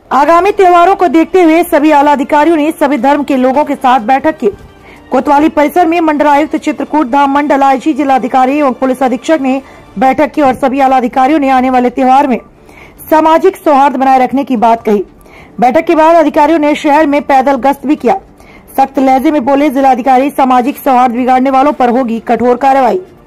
आगामी त्योहारों को देखते हुए सभी आला अधिकारियों ने सभी धर्म के लोगों के साथ बैठक की। कोतवाली परिसर में मंडलायुक्त चित्रकूट धाम मंडल आईजी जिलाधिकारी एवं पुलिस अधीक्षक ने बैठक की और सभी आला अधिकारियों ने आने वाले त्योहार में सामाजिक सौहार्द बनाए रखने की बात कही। बैठक के बाद अधिकारियों ने शहर में पैदल गश्त भी किया। सख्त लहजे में बोले जिलाधिकारी, सामाजिक सौहार्द बिगाड़ने वालों पर होगी कठोर कार्रवाई।